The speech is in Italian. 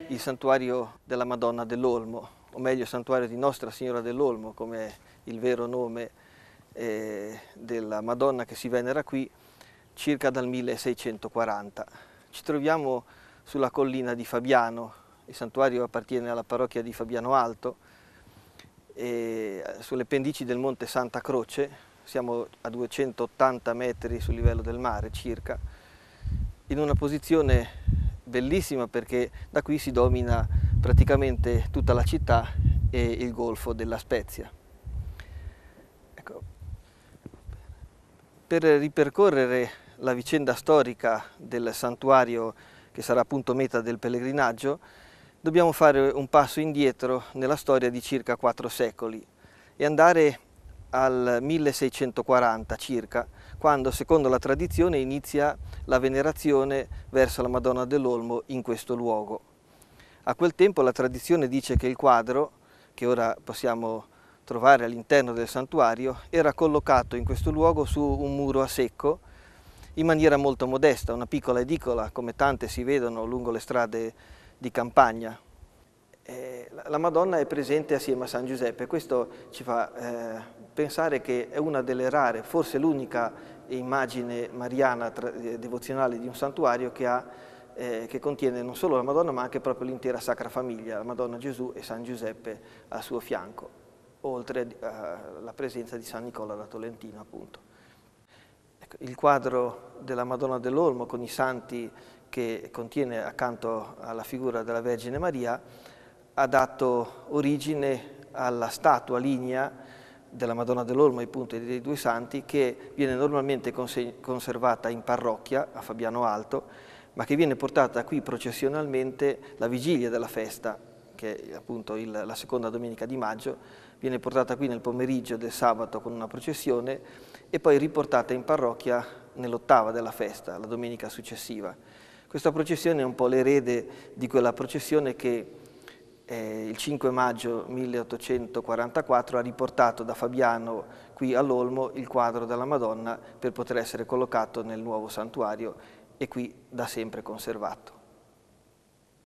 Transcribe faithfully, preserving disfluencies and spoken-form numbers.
Il santuario della Madonna dell'Olmo, o meglio il santuario di Nostra Signora dell'Olmo, come è il vero nome eh, della Madonna che si venera qui, circa dal milleseicentoquaranta. Ci troviamo sulla collina di Fabiano, il santuario appartiene alla parrocchia di Fabiano Alto, e sulle pendici del monte Santa Croce, siamo a duecentottanta metri sul livello del mare circa, in una posizione bellissima perché da qui si domina praticamente tutta la città e il golfo della Spezia. Ecco. Per ripercorrere la vicenda storica del santuario che sarà appunto meta del pellegrinaggio, dobbiamo fare un passo indietro nella storia di circa quattro secoli e andare al milleseicentoquaranta circa, quando secondo la tradizione inizia la venerazione verso la Madonna dell'Olmo in questo luogo. A quel tempo la tradizione dice che il quadro, che ora possiamo trovare all'interno del santuario, era collocato in questo luogo su un muro a secco in maniera molto modesta, una piccola edicola come tante si vedono lungo le strade di campagna. Eh, la Madonna è presente assieme a San Giuseppe, questo ci fa eh, pensare che è una delle rare, forse l'unica immagine mariana eh, devozionale di un santuario che, ha, eh, che contiene non solo la Madonna ma anche proprio l'intera Sacra Famiglia, la Madonna Gesù e San Giuseppe al suo fianco, oltre alla presenza di San Nicola da Tolentino appunto. Ecco, il quadro della Madonna dell'Olmo con i santi che contiene accanto alla figura della Vergine Maria ha dato origine alla statua lignea della Madonna dell'Olmo e appunto dei due santi, che viene normalmente conservata in parrocchia a Fabiano Alto, ma che viene portata qui processionalmente la vigilia della festa, che è appunto il, la seconda domenica di maggio, viene portata qui nel pomeriggio del sabato con una processione e poi riportata in parrocchia nell'ottava della festa, la domenica successiva. Questa processione è un po' l'erede di quella processione che Eh, il cinque maggio milleottocentoquarantaquattro ha riportato da Fabiano qui all'Olmo il quadro della Madonna per poter essere collocato nel nuovo santuario e qui da sempre conservato.